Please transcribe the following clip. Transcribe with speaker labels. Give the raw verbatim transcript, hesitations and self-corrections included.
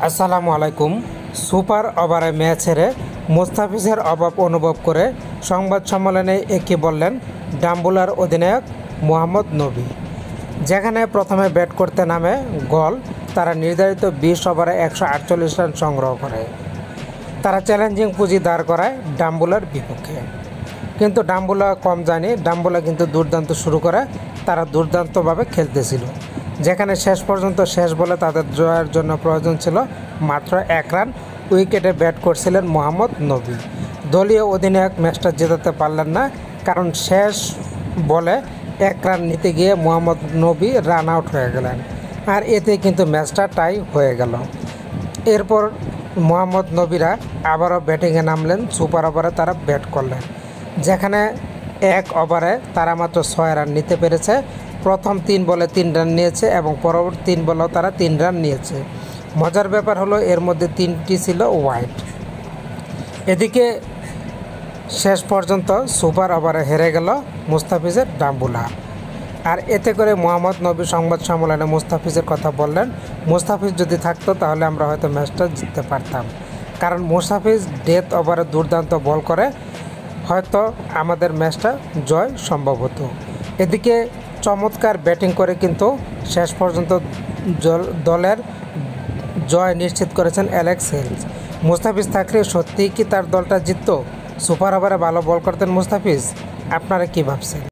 Speaker 1: আসসালামু আলাইকুম। সুপার ওভারে ম্যাচ হেরে মুস্তাফিজের অভাব অনুভব করে সংবাদ সম্মেলনে একই বললেন ডাম্বুলার অধিনায়ক মোহাম্মদ নবী। যেখানে প্রথমে ব্যাট করতে নামে গল, তারা নির্ধারিত বিশ ওভারে একশো আটচল্লিশ রান সংগ্রহ করে তারা চ্যালেঞ্জিং পুঁজি দাঁড় করায় ডাম্বুলার বিপক্ষে। কিন্তু ডাম্বুলা কম জানি, ডাম্বুলা কিন্তু দুর্দান্ত শুরু করে, তারা দুর্দান্তভাবে খেলতেছিল। যেখানে শেষ পর্যন্ত শেষ বলে তাদের জয়ের জন্য প্রয়োজন ছিল মাত্র এক রান। উইকেটে ব্যাট করছিলেন মোহাম্মদ নবী। দলীয় অধিনায়ক ম্যাচটা জেতাতে পারলেন না, কারণ শেষ বলে এক রান নিতে গিয়ে মোহাম্মদ নবী রান আউট হয়ে গেলেন, আর এতে কিন্তু ম্যাচটা টাই হয়ে গেল। এরপর মোহাম্মদ নবীরা আবারও ব্যাটিংয়ে নামলেন। সুপার ওভারে তারা ব্যাট করলেন, যেখানে এক ওভারে তারা মাত্র ছয় রান নিতে পেরেছে। প্রথম তিন বলে তিন রান নিয়েছে এবং পরবর্তী তিন বলেও তারা তিন রান নিয়েছে। মজার ব্যাপার হলো এর মধ্যে তিনটি ছিল ওয়াইড। এদিকে শেষ পর্যন্ত সুপার ওভারে হেরে গেল মুস্তাফিজের ডাম্বুলা। আর এতে করে মোহাম্মদ নবী সংবাদ সম্মেলনে মুস্তাফিজের কথা বললেন, মুস্তাফিজ যদি থাকতো তাহলে আমরা হয়তো ম্যাচটা জিততে পারতাম, কারণ মুস্তাফিজ ডেথ ওভারে দুর্দান্ত বল করে, হয়তো আমাদের ম্যাচটা জয় সম্ভব হতো। এদিকে চমৎকার ব্যাটিং করে কিন্তু শেষ পর্যন্ত দলের জয় নিশ্চিত করেছেন অ্যালেক্স হেলস। মুস্তাফিজ থাকলে সত্যিই কি তার দলটা জিততো? সুপার ওভারে ভালো বল করতেন মুস্তাফিজ। আপনারা কী ভাবছেন?